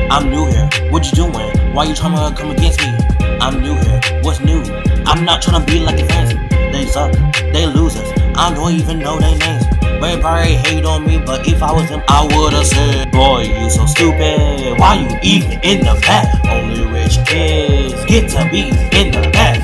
I'm new here, what you doing? Why you tryna come against me? I'm new here, what's new? I'm not tryna be like your friends. They suck, they losers, I don't even know their names. They probably hate on me, but if I was them, I would've said, boy, you so stupid, why you even in the back? Only rich kids get to be in the back.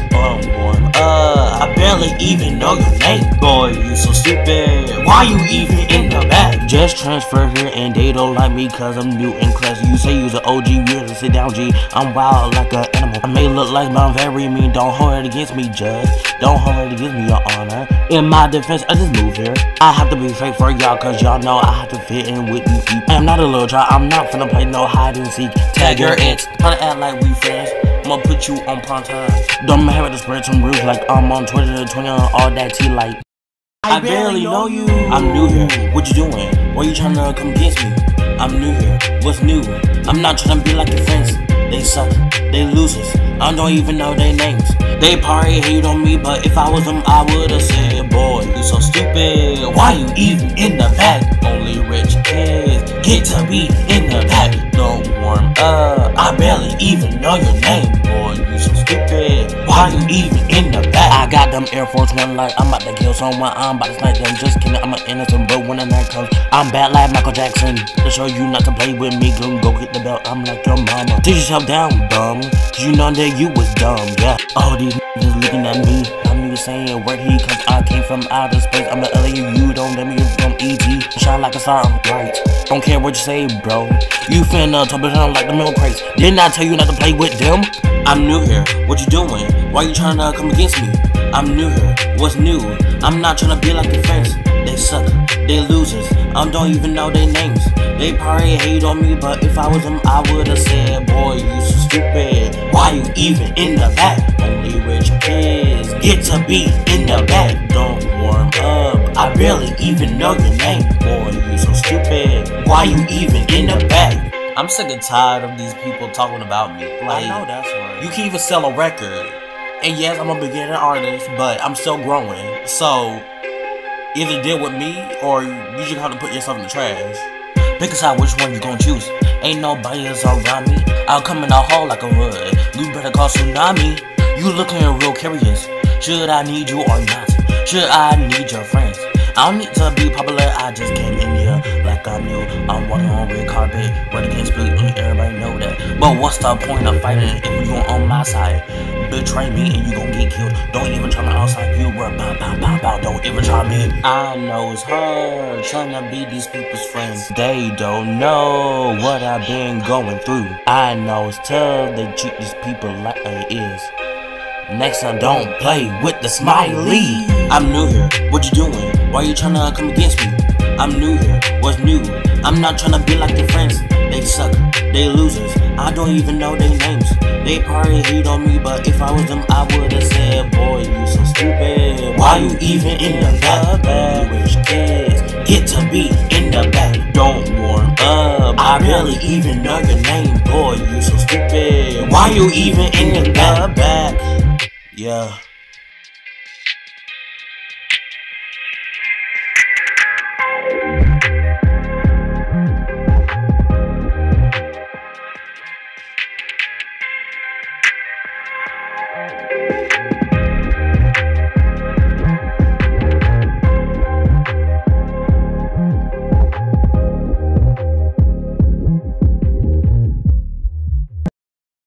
I barely even know your name. Boy, you so stupid, why you even in the back? Just transfer here and they don't like me cause I'm new in class. You say you's an OG, you have to sit down G. I'm wild like an animal, I may look like but I'm very mean. Don't hold it against me, judge, don't hold it against me, your honor. In my defense, I just moved here. I have to be fake for y'all cause y'all know I have to fit in with these people. I'm not a little try, I'm not finna play no hide and seek. Tag your ex, try to act like we friends, I'ma put you on prime time. Don't have to spread some rules like I'm on Twitter, 20 on all that tea like. I barely know you. I'm new here, what you doing? Why you tryna come against me? I'm new here, what's new? I'm not tryna be like your friends. They suck, they losers, I don't even know their names. They probably hate on me, but if I was them, I would've said, boy, you so stupid, why you even in the back? Only rich kids get to be in the back. Don't warm up, I barely even know your name. Boy, you so stupid, why you even in the back? I got them Air Force One like I'm about to kill someone, I'm about to snipe them. Just kidding, I'm an innocent, but when the night comes, I'm bad like Michael Jackson. To show you not to play with me, go get the belt, I'm like your mama. Teach yourself down, dumb, cause you know that you was dumb, yeah. All these niggas looking at me, I'm niggas saying where he comes, I came from outer space. I'm an alien, you don't let me from ET. Shine like a star, right? Don't care what you say, bro. You finna tumble down like the milk crates. Didn't I tell you not to play with them? I'm new here, what you doing? Why you tryna come against me? I'm new here, what's new? I'm not tryna be like your friends. They suck, they losers, I don't even know their names. They probably hate on me, but if I was them, I would've said, boy, you so stupid, why you even in the back? Only rich kids get to be in the back. Don't warm up, I barely even know your name. Boy, you so stupid, why you even in the back? I'm sick and tired of these people talking about me. Like, I know that's right. You can even sell a record, and yes, I'm a beginner artist, but I'm still growing. So either deal with me, or you just have to put yourself in the trash. Pick a side, which one you gon' choose? Ain't nobody else around me. I'll come in a hole like a wood. You better call tsunami. You looking real curious. Should I need you or not? Should I need your friends? I don't need to be popular, I just came in here like I'm new. I'm walking on red carpet, ready to get split, and everybody know that. But what's the point of fighting if you on my side? Betray me and you gon' get killed. Don't even try me outside, you were bow, bow, bow, bow. Don't even try me. I know it's hard trying to be these people's friends. They don't know what I've been going through. I know it's tough, they treat these people like it is. Next time, don't play with the smiley. I'm new here, what you doing? Why you tryna come against me? I'm new here, what's new? I'm not tryna be like your friends. They suck, they losers, I don't even know their names. They probably hate on me, but if I was them, I would've said, boy, you so stupid, why you even in the back? Rich kids get to be in the back. Don't warm up, I barely even know your name. Boy, you so stupid, why you even in the back? Yeah.